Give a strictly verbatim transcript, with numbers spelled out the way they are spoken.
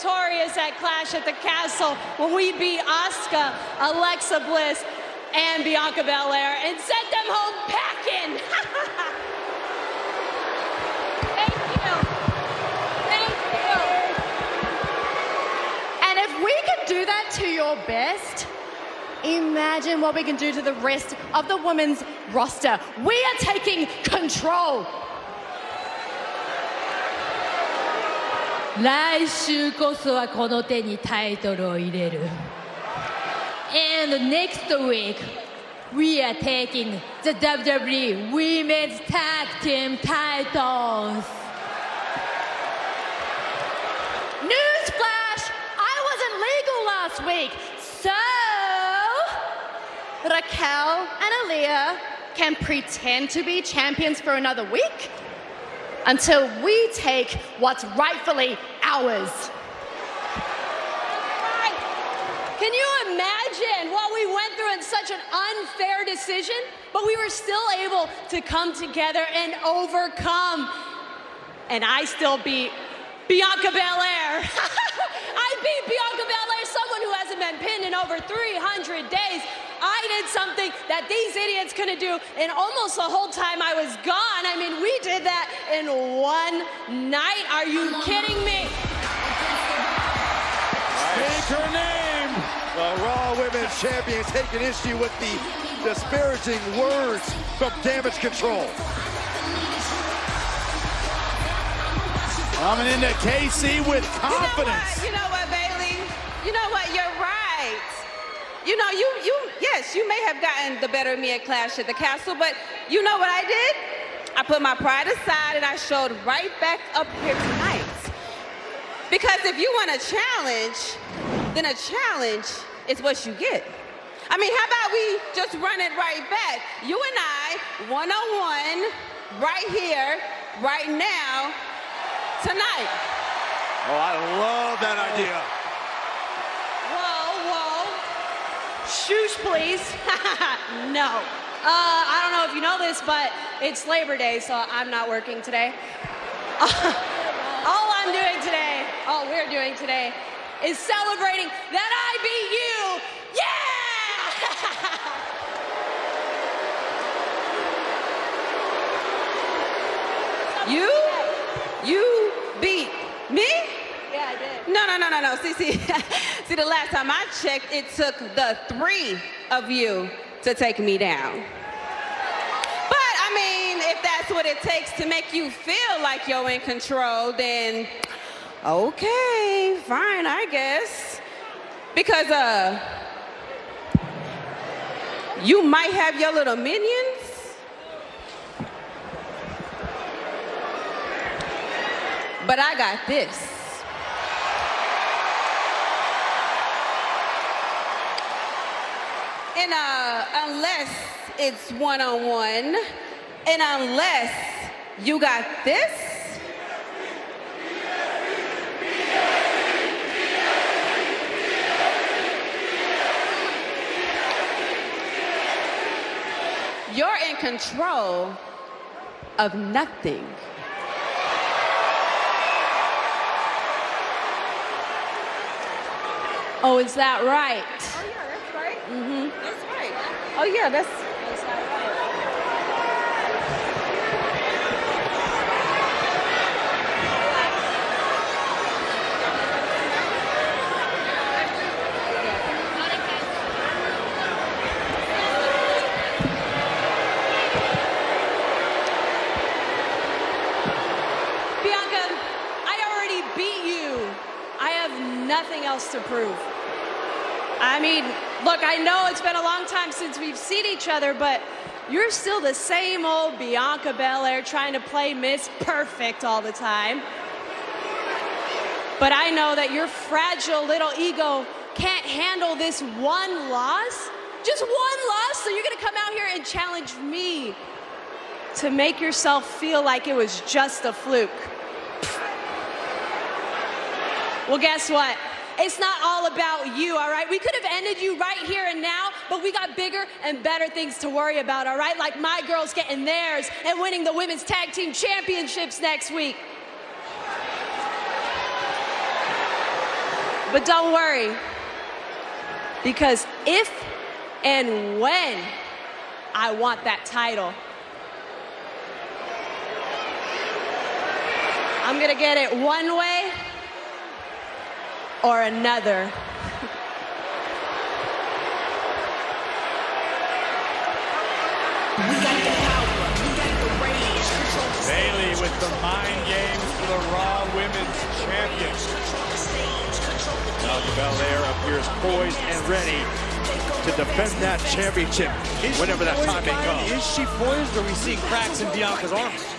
victorious at Clash at the Castle when we beat Asuka, Alexa Bliss, and Bianca Belair and sent them home packing. Thank you. Thank you. And if we can do that to your best, imagine what we can do to the rest of the women's roster. We are taking control. 来週こそはこの手にタイトルを入れる。And next week, we are taking the W W E Women's Tag Team titles. Newsflash! I wasn't legal last week, so Raquel and Aaliyah can pretend to be champions for another week until we take what's rightfully ours. Can you imagine what we went through in such an unfair decision? But we were still able to come together and overcome. And I still beat Bianca Belair. I beat Bianca Belair, someone who hasn't been pinned in over three hundred days. I did something that these idiots couldn't do in almost the whole time I was gone. I mean, we did that in one night. Are you kidding me? Speak her name. The Raw Women's Champion taking issue with the disparaging words from Damage Control. Coming into K C with confidence. You know what, you know what Bailey? You know what, you're right. You know, you, you, yes, you may have gotten the better of me at Clash at the Castle, but you know what I did? I put my pride aside and I showed right back up here tonight. Because if you want a challenge, then a challenge is what you get. I mean, how about we just run it right back? You and I, one-on-one, right here, right now, tonight. Oh, I love that idea. Whoa, whoa. Shoosh, please. No. Uh, I don't know if you know this, but it's Labor Day, so I'm not working today. All I'm doing today, all we're doing today, is celebrating that I beat you. Yeah! You? You beat me? Yeah, I did. No, no, no, no, no. See, see, see, the last time I checked, it took the three of you to take me down. But, I mean, if that's what it takes to make you feel like you're in control, then okay, fine, I guess. Because, uh, you might have your little minions. But I got this. And uh, unless it's one-on-one, and unless you got this, you're in control of nothing. Oh, is that right? Oh, yeah, that's right. Mm-hmm. That's right. Oh, yeah, that's... Is that right? Bianca, I already beat you. I have nothing else to prove. I mean, look, I know it's been a long time since we've seen each other, but you're still the same old Bianca Belair trying to play Miss Perfect all the time. But I know that your fragile little ego can't handle this one loss. Just one loss, so you're gonna come out here and challenge me to make yourself feel like it was just a fluke. Well, guess what? It's not all about you, all right? We could have ended you right here and now, but we got bigger and better things to worry about, all right? Like my girls getting theirs and winning the Women's Tag Team Championships next week. But don't worry, because if and when I want that title, I'm gonna get it one way or another. Bayley with the mind games for the Raw Women's Champion. Bianca Belair appears poised and ready to defend that championship whenever that time may come. Is she poised, or are we seeing cracks in Bianca's armor?